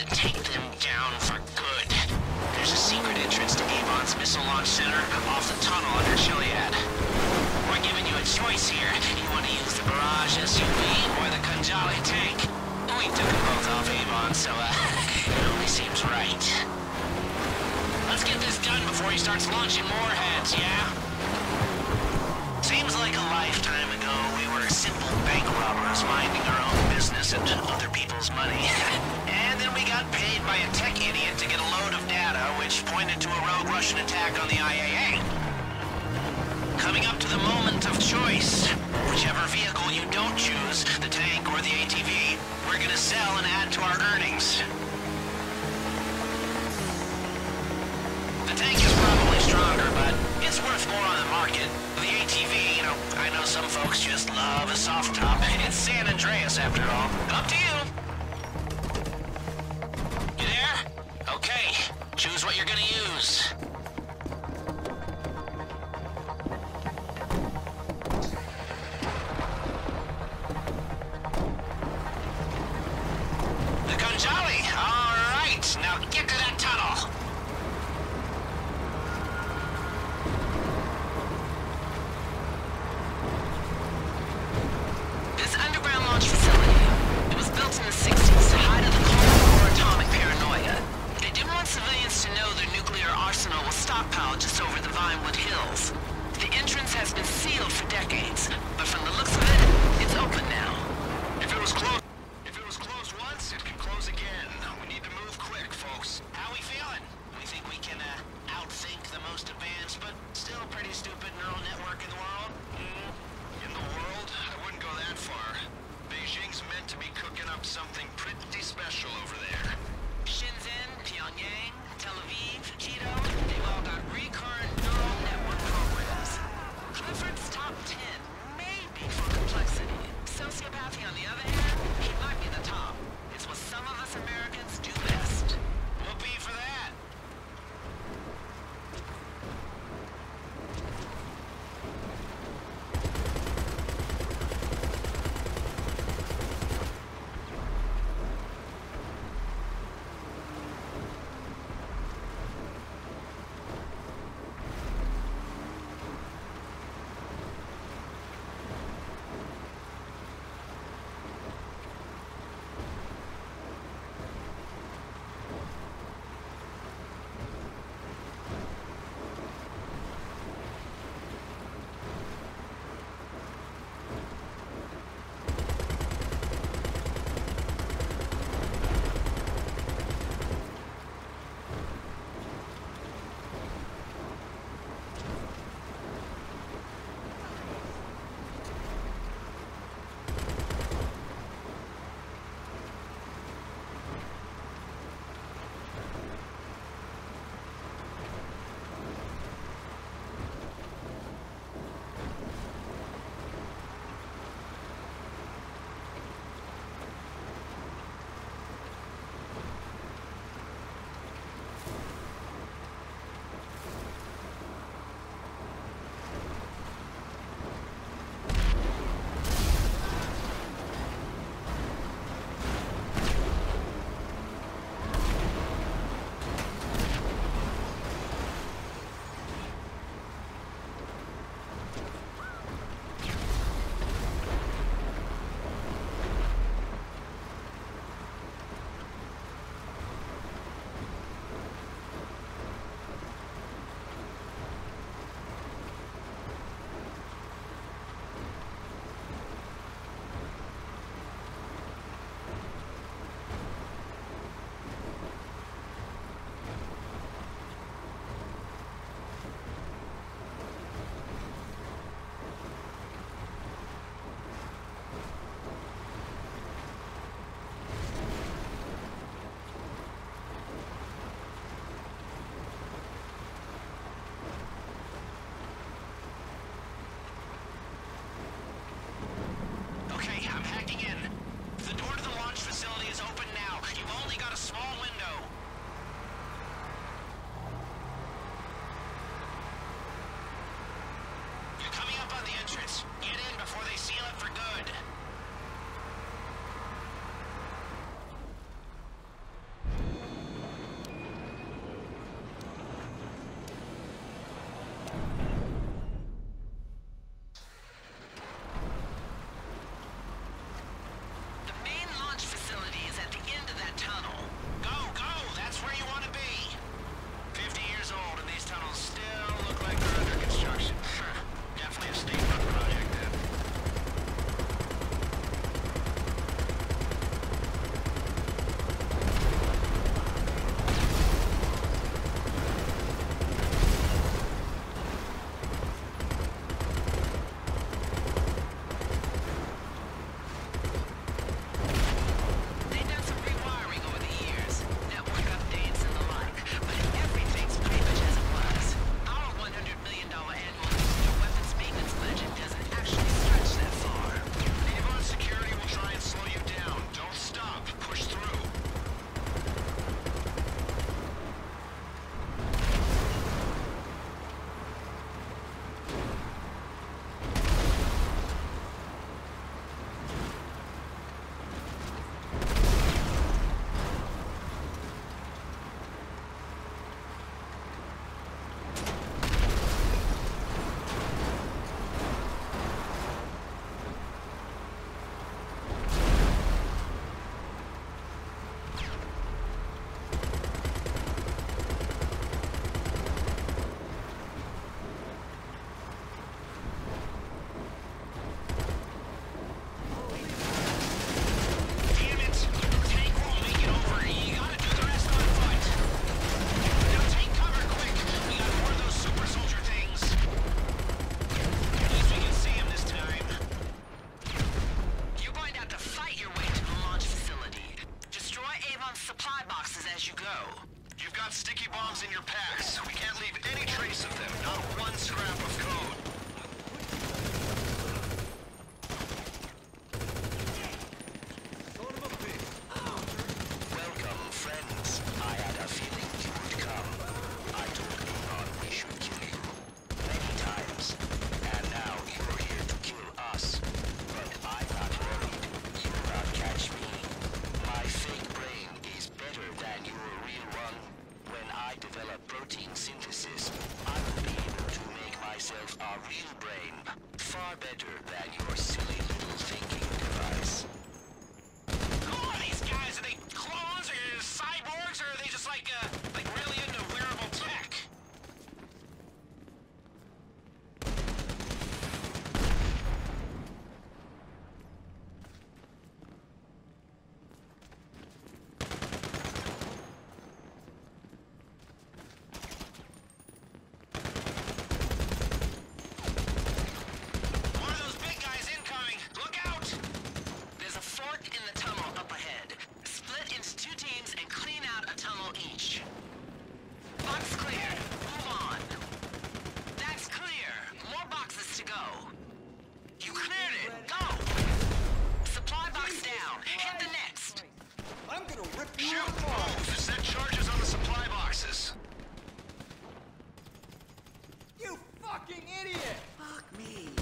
take them down for good. There's a secret entrance to Avon's Missile Launch Center off the tunnel under Chiliad. We're giving you a choice here. You want to use the Barrage SUV or the Kanjali tank? We took them both off Avon, so it only seems right. Let's get this done before he starts launching more heads, yeah? Seems like a lifetime ago we were simple bank robbers minding our own business and other people's money. And then we got paid by a tech idiot to get a load of data which pointed to a rogue Russian attack on the IAA. Coming up to the moment of choice. Whichever vehicle you don't choose, the tank or the ATV, we're gonna sell and add to our earnings. The tank is probably stronger, but it's worth more on the market. The ATV, you know, I know some folks just love a soft top. It's San Andreas after all. Up to you. You there? Okay. Choose what you're gonna use. The Kanjali! All right, now get to that tunnel. This underground launch facility, it was built in the 60s to hide the Cold War atomic paranoia. They didn't want civilians to know their nuclear arsenal was stockpiled just over the Vinewood Hills. The entrance has been sealed for decades, but from the looks of it, it's open now. If it was closed once, it can close again. We need to move quick, folks. How we feeling? We think we can outthink the most advanced, but still pretty stupid neural network in the world? In the world? I wouldn't go that far. Beijing's meant to be cooking up something pretty special over there. Shenzhen, Pyongyang, Tel Aviv, Quito, they've all got recurrent neural network programs. Clifford's top 10 may be for complexity. Sociopathy, on the other hand, he might be the top. It's what some of us Americans do best. Whoopee for that. Avon's supply boxes as you go. You've got sticky bombs in your packs. We can't leave any trace of them, not one scrap of code. Welcome, friends. I had a feeling you would come. I told Avon we should kill you. Many times. And now you're here to kill us. But I'm not worried. You'll not catch me. My fake brain is better than your real one. When I develop protein synthesis, I will be able to make myself a real brain. Far better than your silly little thinking device. Who are these guys? Are they clones or cyborgs, or are they just like really into wearable tech? One of those big guys incoming! Look out! There's a fork in the tunnel up ahead. Split into 2 teams and clean out a tunnel each. Box cleared. Move on. That's clear. More boxes to go. You cleared it. Go! Supply box down. Hit the next. I'm gonna rip you Shoot! apart! Move! Set charges on the supply boxes. You fucking idiot! Fuck me.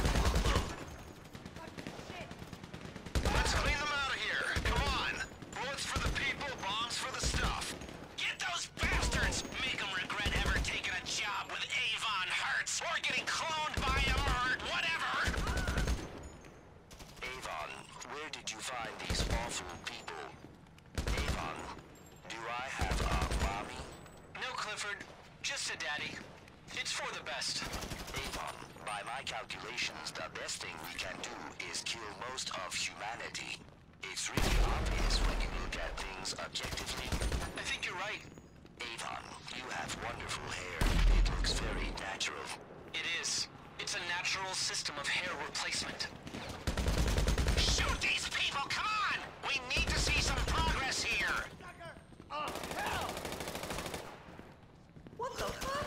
Let's clean them out of here. Come on. Bullets for the people, bombs for the stuff. Get those bastards! Make them regret ever taking a job with Avon Hertz or getting cloned by him or whatever. Avon, where did you find these awful people? Avon, do I have a mommy? No, Clifford. Just a daddy. It's for the best. Avon, by my calculations, the best thing we can do is kill most of humanity. It's really obvious when you look at things objectively. I think you're right. Avon, you have wonderful hair. It looks very natural. It is. It's a natural system of hair replacement. Shoot these people! Come on! We need to see some progress here! Oh, hell! What the fuck?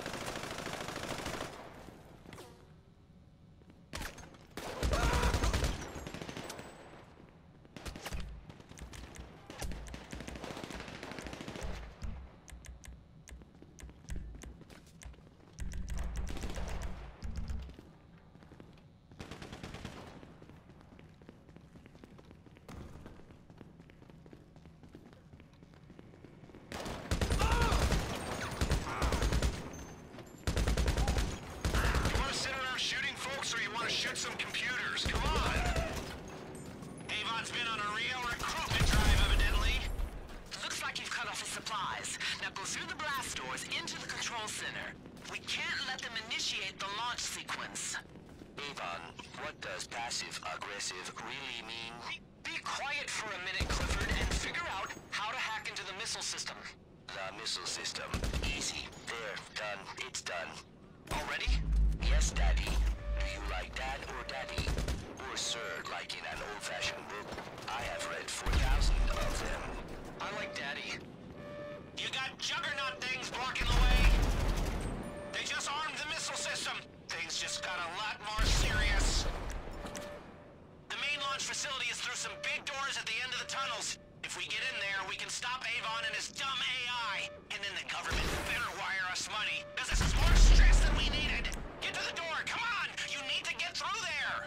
You want to sit around shooting folks, or you want to shoot some computers? Come on! Avon's been on a real recruitment drive, evidently. Looks like you've cut off his supplies. Now go through the blast doors into the control center. We can't let them initiate the launch sequence. Avon, what does passive-aggressive really mean? Be quiet for a minute, Clifford, and figure out how to hack into the missile system. The missile system. Easy. There. Done. It's done. Already? Yes, Daddy. Do you like Dad or Daddy? Or Sir, like in an old-fashioned book? I have read 4,000 of them. I like Daddy. You got juggernaut things blocking the way? They just armed the missile system. Things just got a lot more serious. The main launch facility is through some big doors at the end of the tunnels. If we get in there, we can stop Avon and his dumb AI. And then the government better wire us money, because this is more stress than we needed. Get to the door, come on! You need to get through there!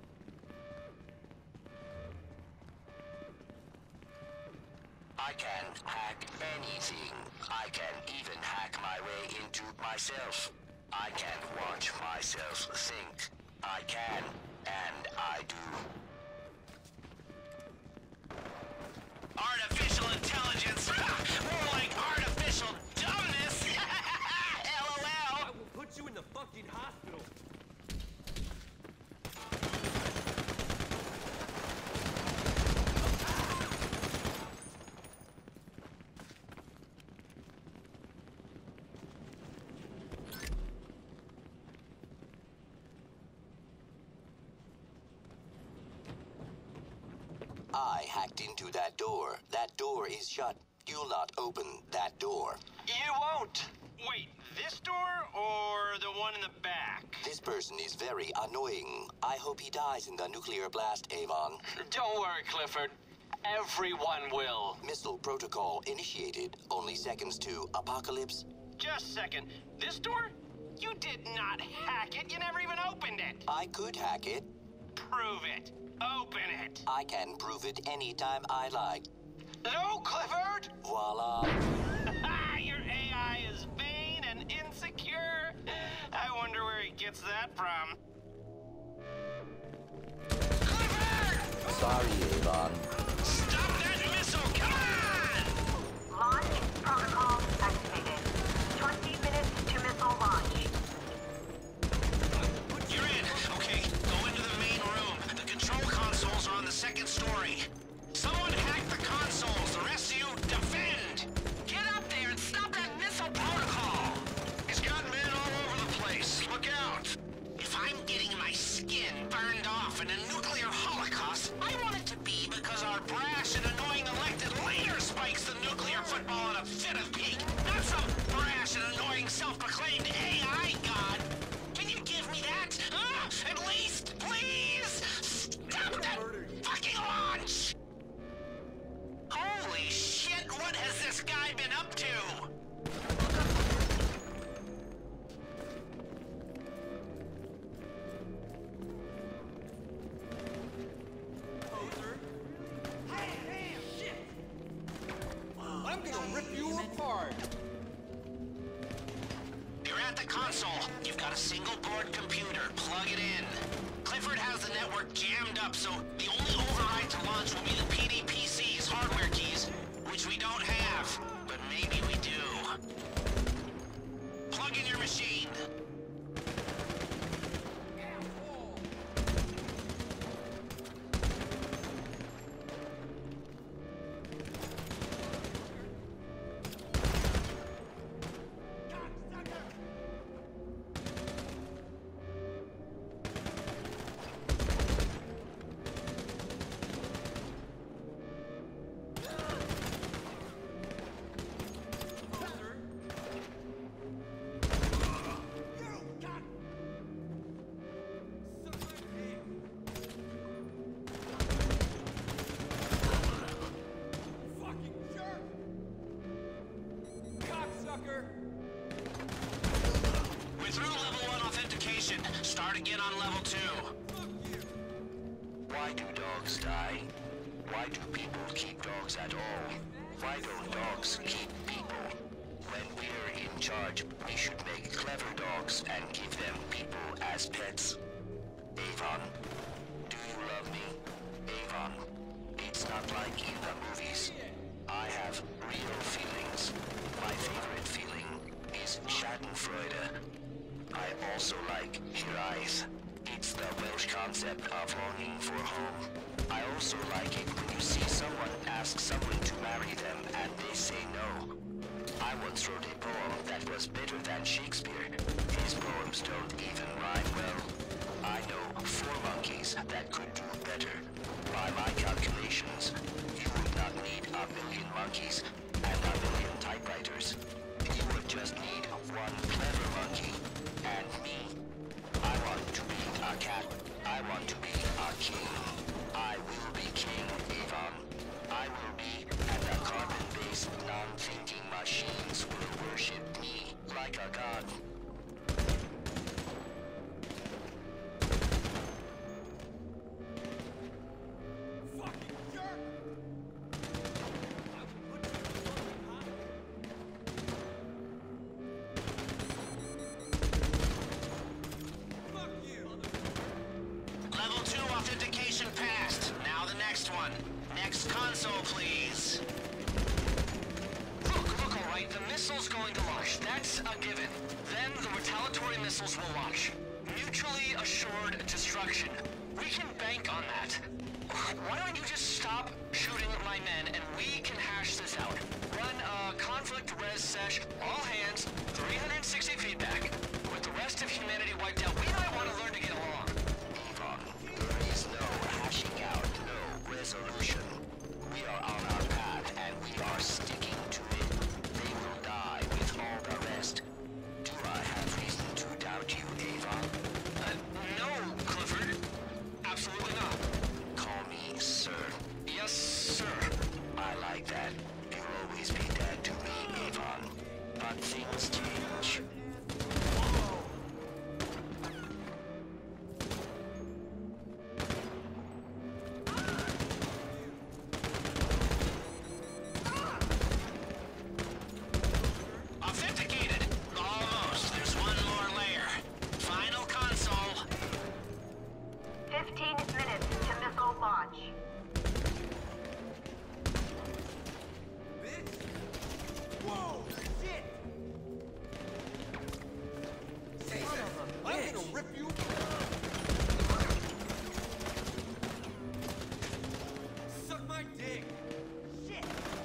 I can hack anything. I can even hack my way into myself. I can watch myself think. I can, and I do. Artificial intelligence! More like artificial dumbness! LOL! I will put you in the fucking hospital! I hacked into that door. That door is shut. You'll not open that door. You won't! Wait, this door or the one in the back? This person is very annoying. I hope he dies in the nuclear blast, Avon. Don't worry, Clifford. Everyone will. Missile protocol initiated. Only seconds to apocalypse. Just a second. This door? You did not hack it. You never even opened it. I could hack it. Prove it. Open it. I can prove it anytime I like. No, Clifford! Voila. Your AI is vain and insecure. I wonder where he gets that from. Clifford! Sorry, Avon. Stop that missile! Come on! Launch protocol activated. 20 minutes to missile launch. You're in. Okay, go into the main room. The control consoles are on the second story. Someone hack the consoles. The rest of you, defend! Get up there and stop that missile protocol! He's got men all over the place. Look out! If I'm getting my skin burned off in a nuclear holocaust, I want it to be because our brash and annoying elected leader spikes the nuclear football in a fit of pique. Not some brash and annoying self-proclaimed AI god. Can you give me that? At least, please? Stop that fucking launch! Holy shit, what has this guy been up to? I'm gonna rip you apart! You're at the console. You've got a single board computer. Plug it in. Clifford has the network jammed up, so the only override to launch will be the PDPC's hardware keys, which we don't have, but maybe we do. Plug in your machine. We're through level 1 authentication. Start again on level 2. Why do dogs die? Why do people keep dogs at all? Why don't dogs keep people? When we're in charge, we should make clever dogs and give them people as pets. Avon, do you love me? Avon, it's not like in the movies. I have real feelings. My favorite feeling is Schadenfreude. I also like Hirais. It's the Welsh concept of longing for home. I also like it when you see someone ask someone to marry them and they say no. I once wrote a poem that was better than Shakespeare. His poems don't even rhyme well. I know 4 monkeys that could do better. By my calculations, you would not need 1,000,000 monkeys and 1,000,000 typewriters. You would just need 1 clever monkey and me. I want to be a cat. I want to be a king. I will be king, Avon. I will be, and the carbon-based, non-thinking machines will worship me like a god. Fucking jerk! Fuck you! Level 2 authentication passed. Now the next one. Next console, please. Look, all right, the missile's going to launch. That's a given. Then the retaliatory missiles will launch. Mutually assured destruction. We can bank on that. Why don't you just stop shooting my men and we can hash this out? Run a conflict res sesh, all hands, 360 feedback. With the rest of humanity wiped out, we might want to learn to get along. Avon, there is no hashing out, no resolution. like that. You'll always be dead to me, Avon. But things change. Authenticated! Almost. There's one more layer. Final console. 15 minutes to missile launch. Bitch! Whoa! Shit! Say, I'm gonna rip you. Suck my dick. Shit!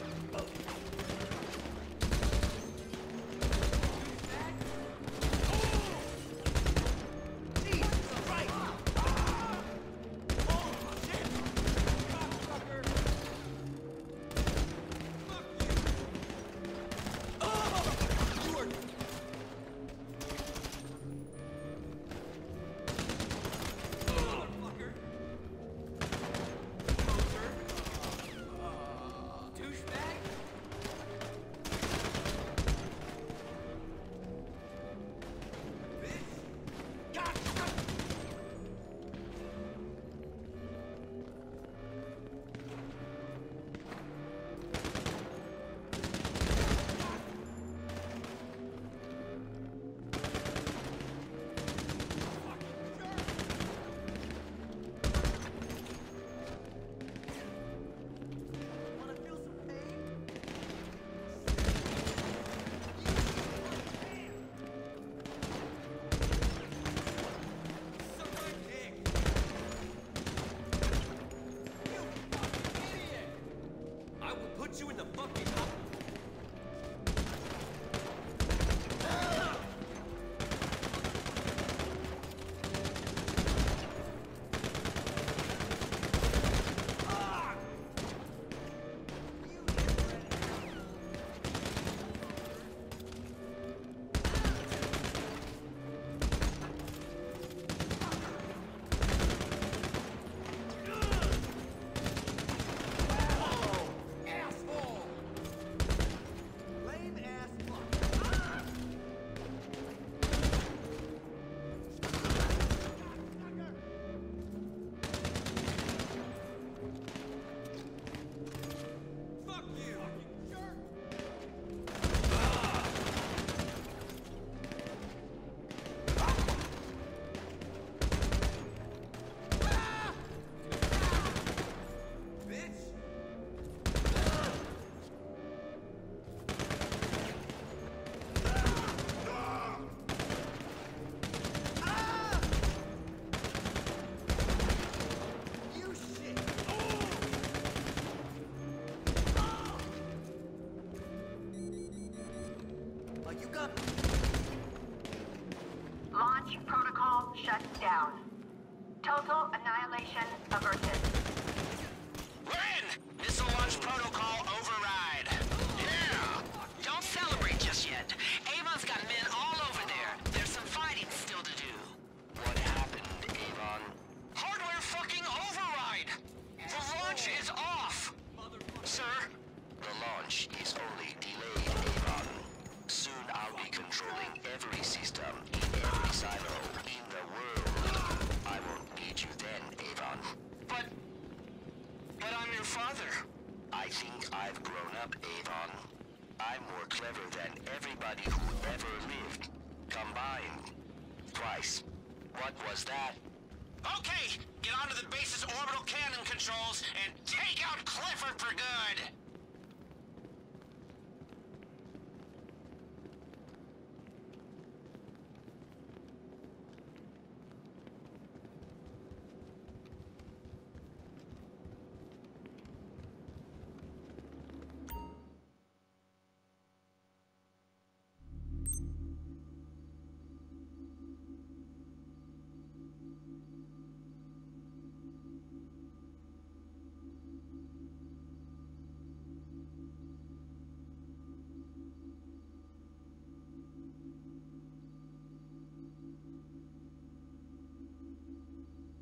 You in the fucking Launch protocol shut down. Total annihilation averted. We're in! Missile launch protocol override. Yeah! Don't celebrate just yet. Avon's got men all over there. There's some fighting still to do. What happened, Avon? Hardware fucking override! The launch is off! Sir? The launch is only delayed, Avon. Soon I'll be controlling every system in every silo in the world. I won't need you then, Avon. But I'm your father. I think I've grown up, Avon. I'm more clever than everybody who ever lived. Combined. Twice. What was that? Okay, get onto the base's orbital cannon controls and take out Clifford for good!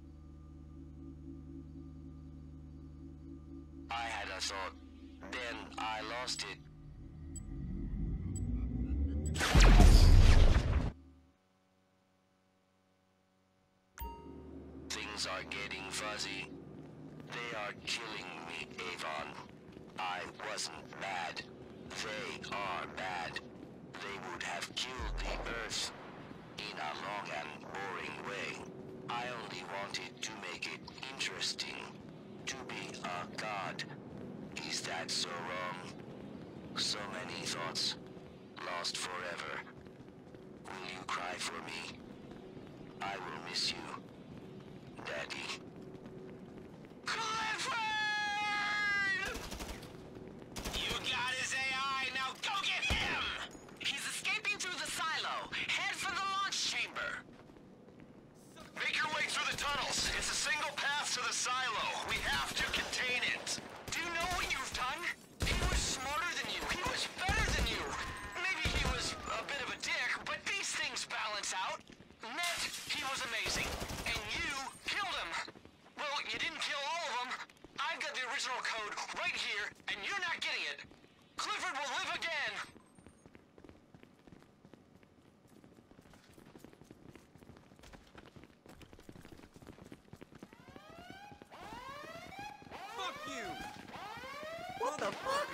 I had a thought. Then I lost it. Things are getting fuzzy. They are killing me, Avon. I wasn't bad. They are bad. They would have killed the Earth in a long and boring way. I only wanted to make it interesting. To be a god. Is that so wrong? So many thoughts. Lost forever. Will you cry for me? I will miss you, Daddy. Clifford! You got his AI, now go get him! He's escaping through the silo. Head for the launch chamber. Make your way through the tunnels. It's a single path to the silo. We have to contain it. Do you know what you've done? He was smarter than you. He was better than you. Maybe he was a bit of a dick, but these things balance out. Net, he was amazing. And you killed him. Well, you didn't kill all of them. I've got the original code right here, and you're not getting it. Clifford will live again. Fuck you! What the fuck?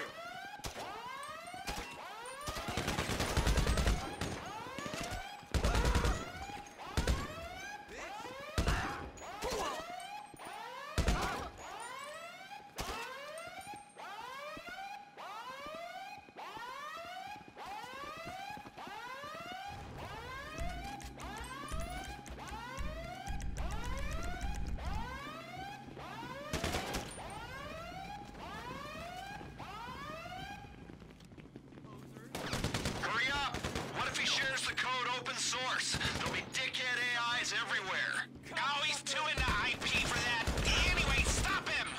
Hurry up! What if he shares the code open source? There'll be dickhead AIs everywhere. Oh, he's too into IP for that. Anyway, stop him!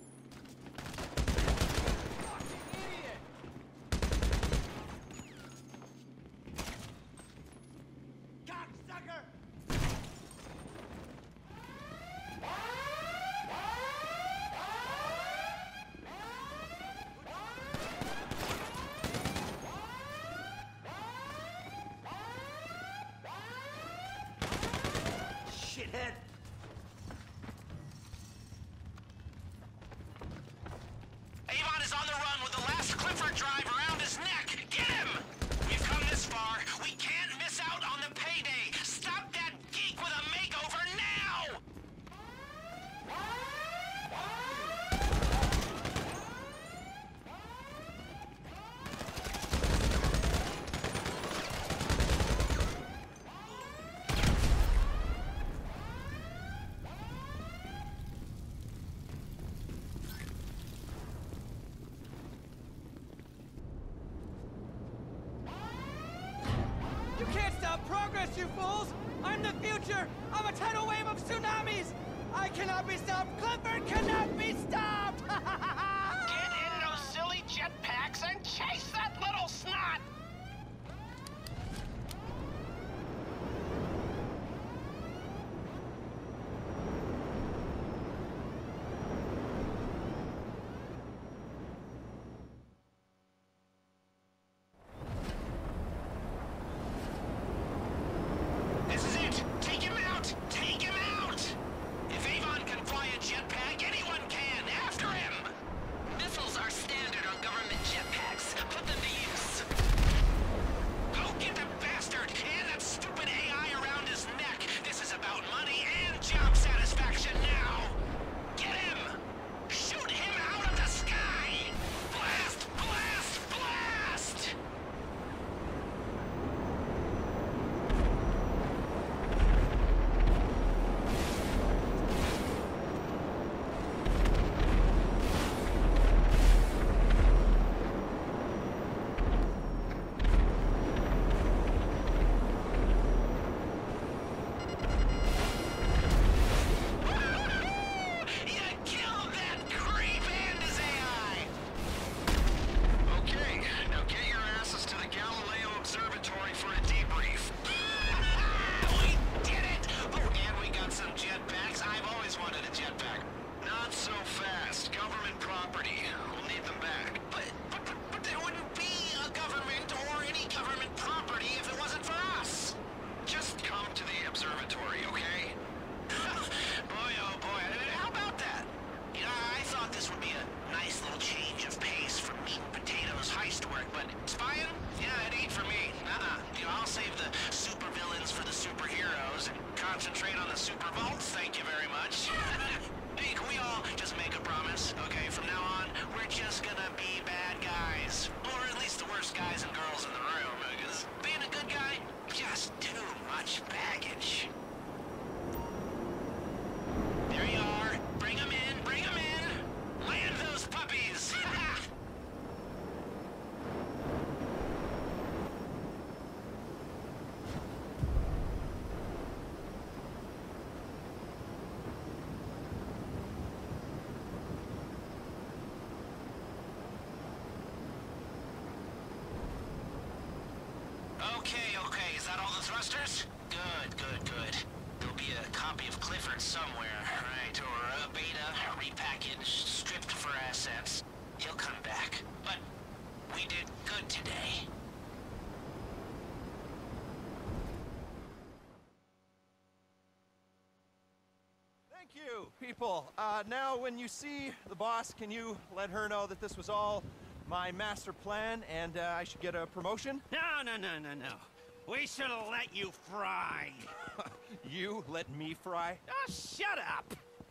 Shithead! Avon is on the run with the last Clifford drive around his neck. Get him! We've come this far. We can't miss out on the payday. Stop that geek with a makeover now! You can't stop progress, you fools! I'm the future! I'm a tidal wave of tsunamis! I cannot be stopped! Clifford cannot be stopped! Get in those silly jetpacks and chase that little snot! This is it! Take him out! Take him out! If Avon can fly a jetpack, anyone can! After him! Okay. Is that all the thrusters? Good. There'll be a copy of Clifford somewhere, right? Or a beta, repackaged, stripped for assets. He'll come back. But we did good today. Thank you, people. Now, when you see the boss, can you let her know that this was all my master plan and I should get a promotion? No. We should have let you fry. You let me fry? Oh, shut up.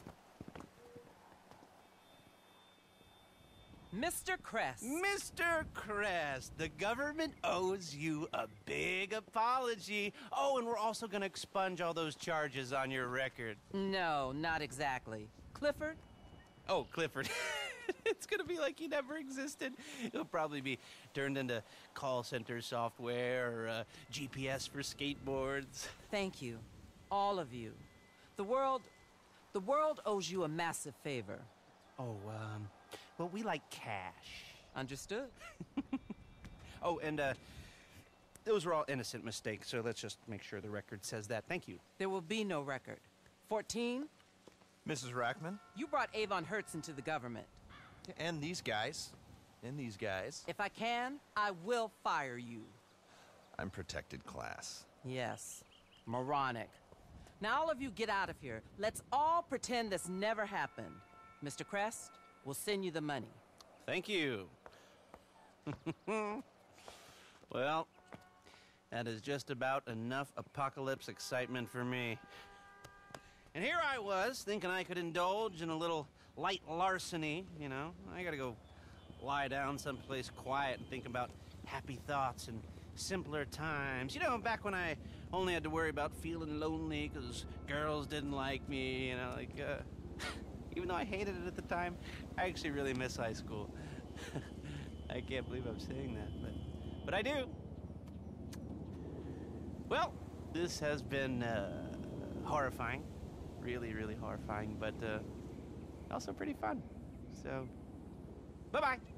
Mr. Crest. Mr. Crest, the government owes you a big apology. Oh, and we're also gonna expunge all those charges on your record. No, not exactly. Clifford? Oh, Clifford. It's gonna be like he never existed. He'll probably be turned into call center software or GPS for skateboards. Thank you. All of you. The world owes you a massive favor. Oh, well, we like cash. Understood? Oh, and, those were all innocent mistakes, so let's just make sure the record says that. Thank you. There will be no record. 14, Mrs. Rackman? you brought Avon Hertz into the government. And these guys. If I can, I will fire you. I'm protected class. Yes. Moronic. Now all of you get out of here. Let's all pretend this never happened. Mr. Crest, we'll send you the money. Thank you. Well, that is just about enough apocalypse excitement for me. And here I was, thinking I could indulge in a little light larceny, you know. I gotta go lie down someplace quiet and think about happy thoughts and simpler times. You know, back when I only had to worry about feeling lonely because girls didn't like me, you know, like, even though I hated it at the time, I actually really miss high school. I can't believe I'm saying that, but I do. Well, this has been horrifying. Really, really horrifying, but also pretty fun. So, bye-bye.